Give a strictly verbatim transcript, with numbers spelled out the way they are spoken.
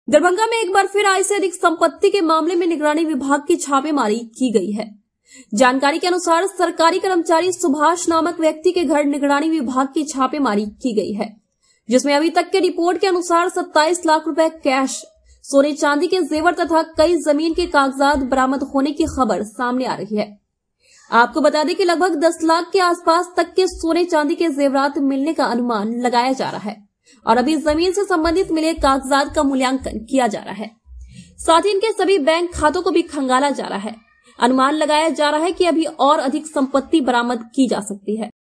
दरभंगा में एक बार फिर आय से अधिक संपत्ति के मामले में निगरानी विभाग की छापेमारी की गई है। जानकारी के अनुसार सरकारी कर्मचारी सुभाष नामक व्यक्ति के घर निगरानी विभाग की छापेमारी की गई है, जिसमें अभी तक के रिपोर्ट के अनुसार सत्ताईस लाख रुपए कैश, सोने चांदी के जेवर तथा कई जमीन के कागजात बरामद होने की खबर सामने आ रही है। आपको बता दें कि लगभग दस लाख के आसपास तक के सोने चांदी के जेवरात मिलने का अनुमान लगाया जा रहा है और अभी जमीन से संबंधित मिले कागजात का मूल्यांकन किया जा रहा है। साथ ही इनके सभी बैंक खातों को भी खंगाला जा रहा है। अनुमान लगाया जा रहा है कि अभी और अधिक संपत्ति बरामद की जा सकती है।